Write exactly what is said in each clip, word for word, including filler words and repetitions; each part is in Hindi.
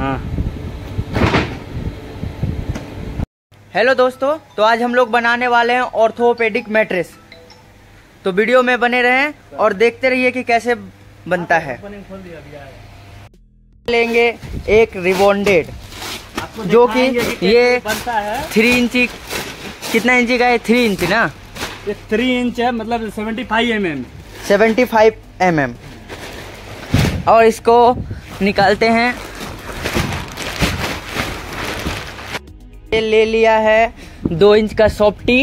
हाँ। हेलो दोस्तों, तो आज हम लोग बनाने वाले हैं ऑर्थोपेडिक मैट्रेस। तो वीडियो में बने रहें और देखते रहिए कि कैसे बनता है। लेंगे एक रिबॉन्डेड, जो कि ये बनता है थ्री इंची, कितना इंची का है? थ्री इंच ना, ये थ्री इंच है, मतलब seventy five M M seventy five M M. और इसको निकालते हैं। ये ले लिया है दो इंच का सॉफ्टी।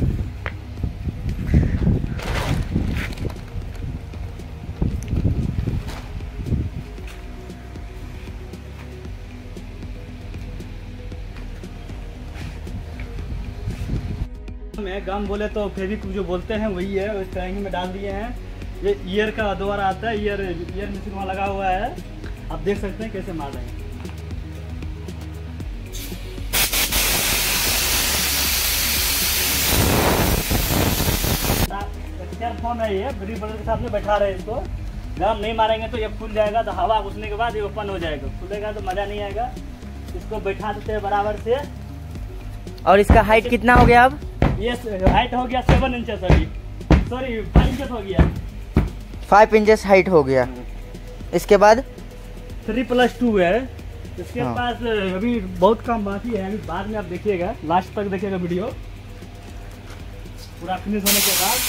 में गम बोले तो फेविक जो बोलते हैं वही है, उस टैंक में डाल दिए हैं। ये ईयर का दोबारा आता है, ईयर ईयर मशीन वहाँ लगा हुआ है। आप देख सकते हैं कैसे मार रहे हैं। फोन है ये, बड़ी बड़े के साथ में बैठा रहे हैं इसको। गम नहीं मारेंगे तो ये खुल जाएगा, तो हवा घुसने के बाद ये ओपन हो जाएगा। खुलेगा तो मज़ा नहीं आएगा। इसको बैठा देते हैं बराबर से। और इसका हाइट कितना हो गया? अब ये हाइट हो गया सेवन इंचेस अभी, सॉरी फाइव इंचेस हो गया। फाइव इंचेस हाइट हो गया। इसके बाद थ्री प्लस टू है। इसके हाँ। पास अभी बहुत काम बाकी है, अभी बाद में आप देखिएगा, लास्ट तक देखिएगा वीडियो पूरा फिनिश होने के बाद।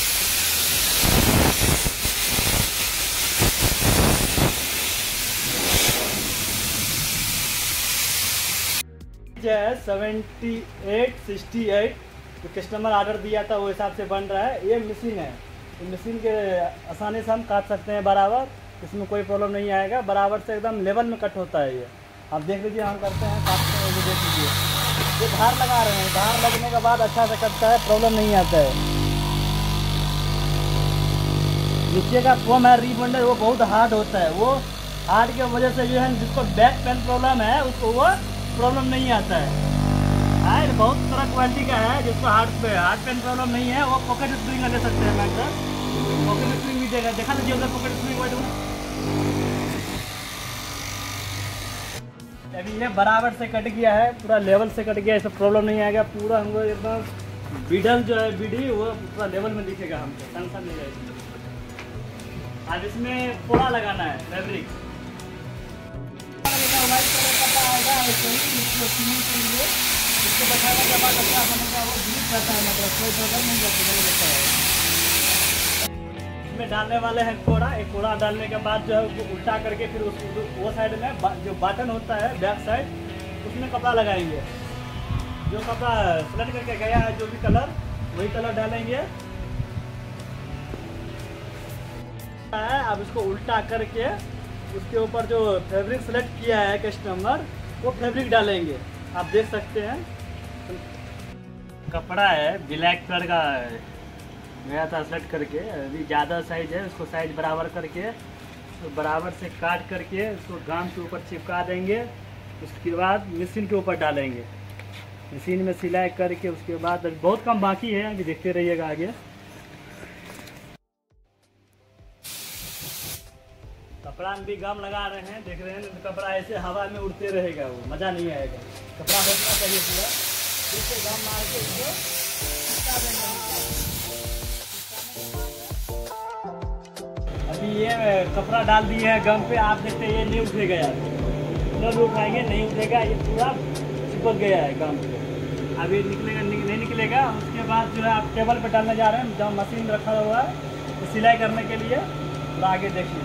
सेवेंटी एट सिक्सटी एट जो कस्टमर ऑर्डर दिया था वो हिसाब से बन रहा है। ये मशीन है, तो मशीन के आसानी से हम काट सकते हैं बराबर, इसमें कोई प्रॉब्लम नहीं आएगा। बराबर से एकदम लेवल में कट होता है। ये आप देख लीजिए, हम करते हैं, काटते हैं, ये देख लीजिए। ये धार लगा रहे हैं, धार लगने के बाद अच्छा से कटता है, प्रॉब्लम नहीं आता है। नीचे का फोम है रिबॉन्डेड, वो बहुत हार्ड होता है। वो हार्ड की वजह से जो है जिसको बैक पेन प्रॉब्लम है उसको वो प्रॉब्लम नहीं आता है। हार्ड बहुत तरह क्वालिटी का है। जिसको हार्ड पे हार्ड पेन प्रॉब्लम नहीं है वो पॉकेट स्प्रिंग ले सकते हैं। मैं पॉकेट स्प्रिंग भी देगा, देखा लीजिए उधर पॉकेट स्प्रिंग वाइट में। अभी ये बराबर से कट गया है, पूरा लेवल से कट गया है, इससे प्रॉब्लम नहीं आएगा। पूरा हमको एकदम बीडल जो है बीडी वो पूरा लेवल में दिखेगा, हमको टेंशन नहीं रहेगी। अब इसमें कोड़ा लगाना है, फैब्रिक व्हाइट कलर का आएगा। इसको बैठाने के बाद अच्छा बनेगा, वो ग्रिप रहता है, मतलब कोई प्रॉब्लम नहीं रहता है। इसमें डालने वाले हैं कोड़ा। एक कोड़ा डालने के बाद जो है उसको उल्टा करके फिर उस वो साइड में जो बटन होता है बैक साइड, उसमें कपड़ा लगाएंगे। जो कपड़ा सेलेक्ट करके गया है जो भी कलर, वही कलर डालेंगे। अब इसको उल्टा करके उसके ऊपर जो फैब्रिक सेलेक्ट किया है कस्टमर, वो फैब्रिक डालेंगे। आप देख सकते हैं कपड़ा है ब्लैक कलर का गया था सेलेक्ट करके। अभी ज़्यादा साइज है, उसको साइज बराबर करके तो बराबर से काट करके उसको गाम के ऊपर चिपका देंगे। उसके बाद मशीन के ऊपर डालेंगे, मशीन में सिलाई करके। उसके बाद अभी बहुत कम बाकी है, अभी देखते रहिएगा आगे। कपड़ा में भी गम लगा रहे हैं, देख रहे हैं। तो कपड़ा ऐसे हवा में उड़ते रहेगा, वो मज़ा नहीं आएगा। कपड़ा बैठना चाहिए पूरा, फिर से गम मार के इसको चिपका देंगे। अभी ये कपड़ा डाल दिए है गम पे, आप देखते हैं ये नहीं उठेगा यार, न भी उठाएंगे नहीं उठेगा, ये पूरा चिपक गया है गम पे। अभी निकलेगा नहीं निकलेगा। उसके बाद जो है आप टेबल पे डालने जा रहे हैं, जहाँ मशीन रखा हुआ है तो सिलाई करने के लिए। तो आगे देखिए,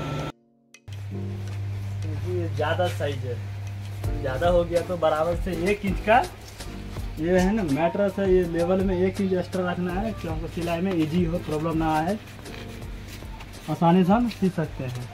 ज़्यादा साइज है, ज़्यादा हो गया तो बराबर से एक इंच का ये है ना मैट्रेस है। ये लेवल में एक इंच एक्स्ट्रा रखना है, कि हमको सिलाई में इजी हो, प्रॉब्लम ना आए, आसानी से हम सी सकते हैं।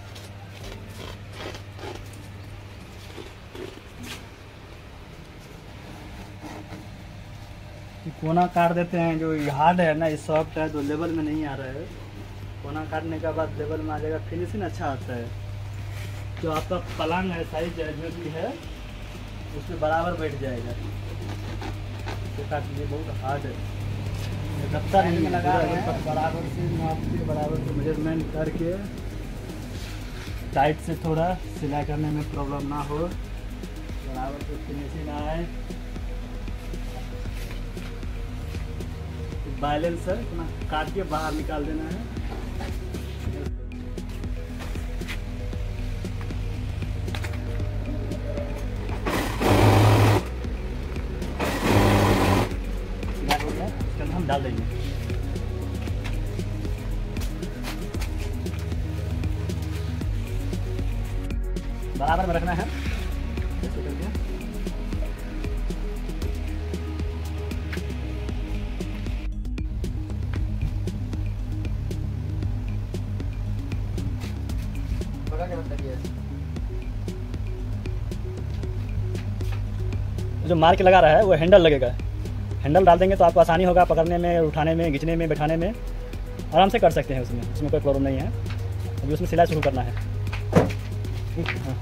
कोना काट देते हैं, जो हार्ड है ना, ये सॉफ्ट है तो लेवल में नहीं आ रहा है। कोना काटने के बाद लेवल में आ जाएगा, फिनिशिंग अच्छा आता है। जो आपका पलंग है साइज जो भी है उसमें बराबर बैठ जाएगा। तो काट लीजिए, बहुत हार्ड है। दफ्तर में लगा रहे हैं, बराबर से नाप के बराबर से मेजरमेंट करके टाइट से थोड़ा सिलाई करने में प्रॉब्लम ना हो। बराबर से फिनिशिंग आए। बैलेंस है इतना काट के बाहर निकाल देना है। इसके अंदर हम डाल देंगे। बराबर में रखना है ऐसे करके। जो मार के लगा रहा है वो हैंडल लगेगा। हैंडल डाल देंगे तो आपको आसानी होगा पकड़ने में, उठाने में, खींचने में, बैठाने में आराम से कर सकते हैं। उसमें उसमें कोई प्रॉब्लम नहीं है। अभी उसमें सिलाई शुरू करना है। हाँ।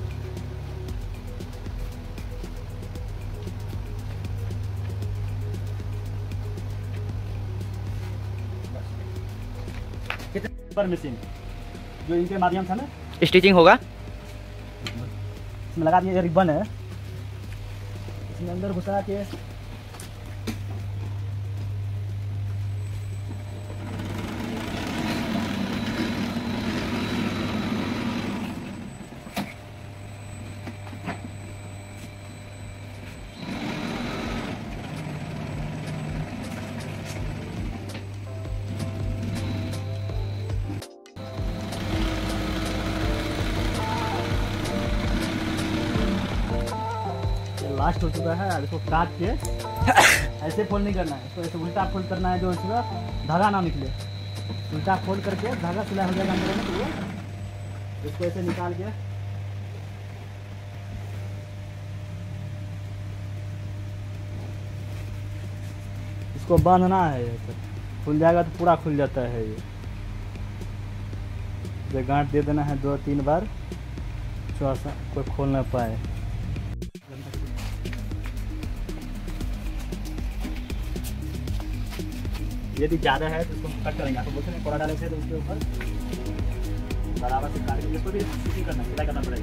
पर मशीन जो इनके माध्यम से ना स्टिचिंग होगा। इसमें लगा दिए रिबन है, इसमें अंदर घुसा के लास्ट हो चुका है। इसको काट के ऐसे फोल्ड नहीं करना है, इसको ऐसे उल्टा फोल्ड करना है जो इसका धागा ना निकले। उल्टा फोल्ड करके धागा सिलाई हो जाएगा अंदर में। तो इसको ऐसे निकाल के इसको बांधना है। ऐसे खुल जाएगा तो पूरा खुल जाता है। ये ये गांठ दे देना है दो तीन बार, थोड़ा सा कोई खोल ना पाए। यदि ज़्यादा है तो इसको कट करेंगे। आपको बोलते हैं कोड़ा डाले थे तो उसके ऊपर बराबर से काट के इसको भी स्टिचिंग करना सिलाई करना पड़ेगा।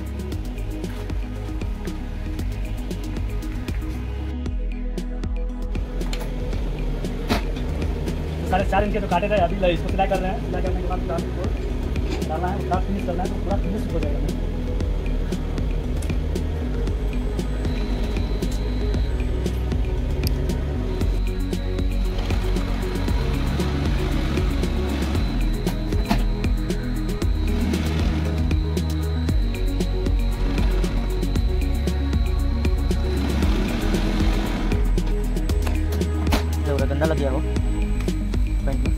तो साढ़े चार इंच के तो काटे थे, अभी इसको सिलाई कर रहे हैं। सिलाई करने के बाद काट को डालना है, काट फिनिश करना है तो पूरा फिनिश हो जाएगा। गंदा लग गया हो पैंट में।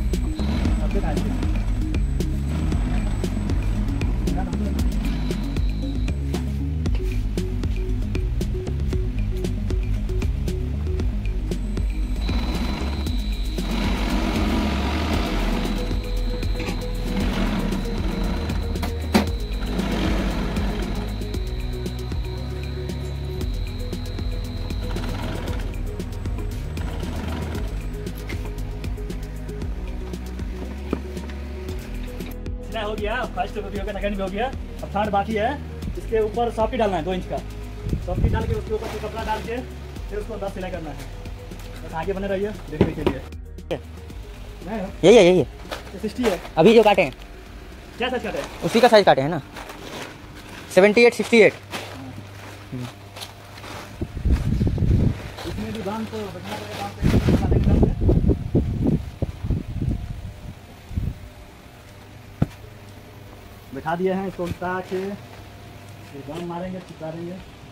हो गया, फर्स्ट भी हो गया, सेकंड भी हो गया। अब थर्ड बाकी है। इसके ऊपर सॉफ्टी डालना है दो इंच का। सॉफ्टी डाल के उसके ऊपर से कपड़ा डाल के फिर उसको दस सिलाई करना है। बस आगे बने रहिए देखने के लिए। यही है यही है सिक्सटी है अभी जो काटे हैं। क्या साइज काटे हैं? उसी का साइज काटे हैं ना, सेवेंटी एट सिक्सटी एट। इसमें भी दाम तो बचना पड़ेगा। दाम पे बैठा दिए हैं। इसको उल्टा के गम मारेंगे, चिपकाएंगे।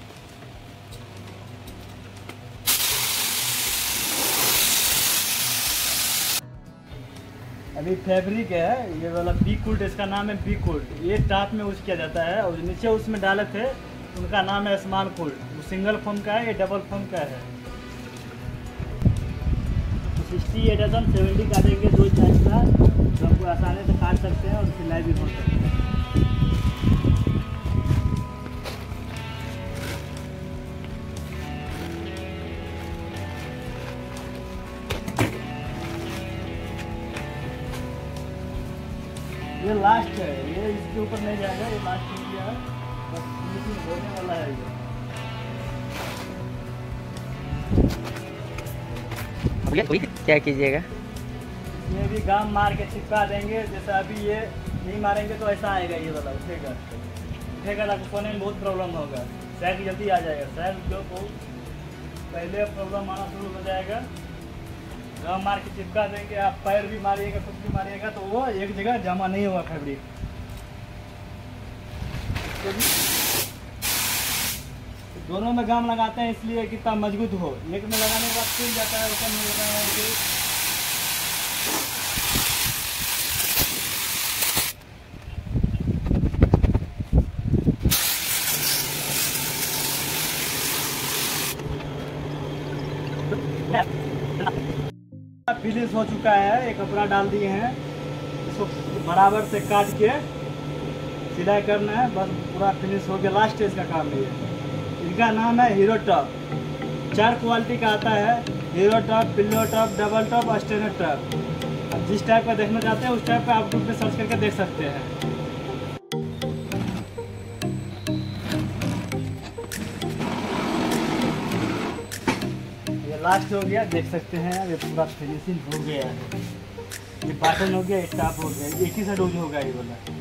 अभी फैब्रिक है ये वाला बी कूल्ड, इसका नाम है बी कूल्ड। ये टॉप में यूज किया जाता है और नीचे उसमें डाले थे उनका नाम है स्मॉल कूल्ड। वो सिंगल फोम का है, ये डबल फोम का है। सिक्सटी एट डजन सेवेंटी काटेंगे दो साइज का, तो हमको आसानी से काट सकते हैं और सिलाई भी हो सकती है। ये लास्ट है, ये इसके ऊपर नहीं जाएगा। ये लास्ट हो गया, बस फिनिशिंग होने वाला है ये। क्या कीजिएगा? ये भी गाम मार के चिपका देंगे। जैसे अभी ये नहीं मारेंगे तो ऐसा आएगा, ये वाला उठेगा उठेगा तो सोने में बहुत प्रॉब्लम होगा, सैग जल्दी आ जाएगा। सैग जो को पहले प्रॉब्लम आना शुरू हो जाएगा। गाम मार के चिपका देंगे, आप पैर भी मारिएगा कुछ भी मारिएगा तो वो एक जगह जमा नहीं होगा फैब्रिक। तो दोनों में गाम लगाते हैं इसलिए कितना मजबूत हो। एक में लगाने के बाद खुल जाता है, ऊपर में लगाना है कि फिनिश हो चुका है। एक कपड़ा डाल दिए हैं, इसको बराबर से काट के सिलाई करना है, बस पूरा फिनिश हो गया। लास्ट स्टेज का काम है ये। इनका नाम है हीरो टॉप। चार क्वालिटी का आता है, hero top, pillow top, double top, standard top. अब जिस टाइप का देखना चाहते हैं उस टाइप का आप यूट्यूब पे सर्च करके देख सकते हैं। ये लास्ट हो गया, देख सकते हैं। ये पूरा फिनिशिंग हो गया है। ये बटन हो गया, स्टाफ हो गया, एक ही साइड यूज होगा ये वाला।